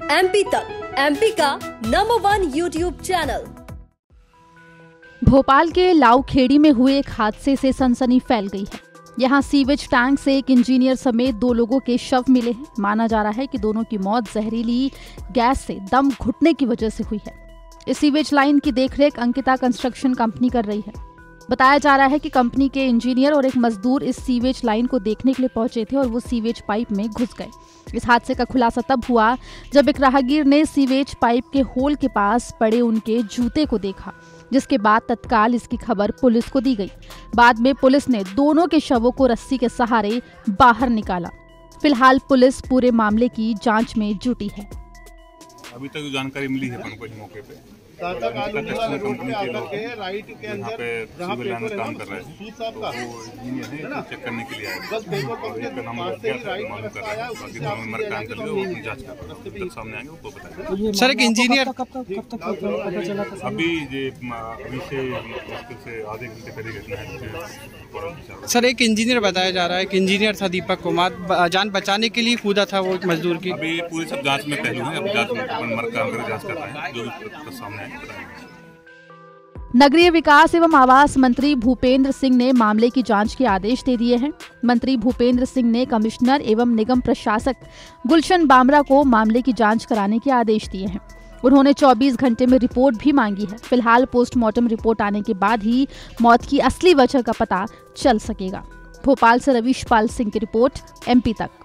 MP तक, MP का number 1 YouTube channel. Bhopal के लाउखेड़ी में हुए एक हादसे से सनसनी फैल गई है। यहाँ सीवेज टैंक से एक इंजीनियर समेत 2 लोगों के शव मिले हैं। माना जा रहा है कि दोनों की मौत जहरीली गैस से दम घुटने की वजह से हुई है। इस सीवेज लाइन की देखरेख अंकिता कंस्ट्रक्शन कंपनी कर रही है। बताया जा रहा है कि कंपनी के इंजीनियर और एक मजदूर इस सीवेज लाइन को देखने के लिए पहुंचे थे और वो सीवेज पाइप में घुस गए। इस हादसे का खुलासा तब हुआ जब एक राहगीर ने सीवेज पाइप के होल के पास पड़े उनके जूते को देखा, जिसके बाद तत्काल इसकी खबर पुलिस को दी गई। बाद में पुलिस ने दोनों के शवों को रस्सी के सहारे बाहर निकाला। फिलहाल पुलिस पूरे मामले की जांच में जुटी है। अभी तक जानकारी मिली है अपन को इस मौके पे कंपनी के लोग राइट के अंदर जहां पे काम कर रहे हैं, तो वो इंजीनियर है चेक करने के लिए आए। और इसका नाम मालूम कर रहा है, बाकी दोनों नंबर काम कर रहे हैं, वो जांच कर रहे हैं, जब सामने आएंगे वो बताएंगे। सर एक इंजीनियर अभी से मुश्किल से आधे घंटे पहले घटना है। सर एक इंजीनियर बताया जा रहा है कि इंजीनियर था दीपक कुमार, जान बचाने के लिए कूदा था वो एक मजदूर की। अभी पूरी सब जांच में पहलू है, अब जांच में नंबर काम कर जांच कर रहे हैं, जो भी सामने नगरीय विकास एवं आवास मंत्री भूपेंद्र सिंह ने मामले की जांच के आदेश दे दिए हैं। मंत्री भूपेंद्र सिंह ने कमिश्नर एवं निगम प्रशासक गुलशन बामरा को मामले की जांच कराने के आदेश दिए हैं। उन्होंने 24 घंटे में रिपोर्ट भी मांगी है। फिलहाल पोस्टमार्टम रिपोर्ट आने के बाद ही मौत की असली वजह का पता चल सकेगा। भोपाल से रवीश पाल सिंह की रिपोर्ट, एमपी तक।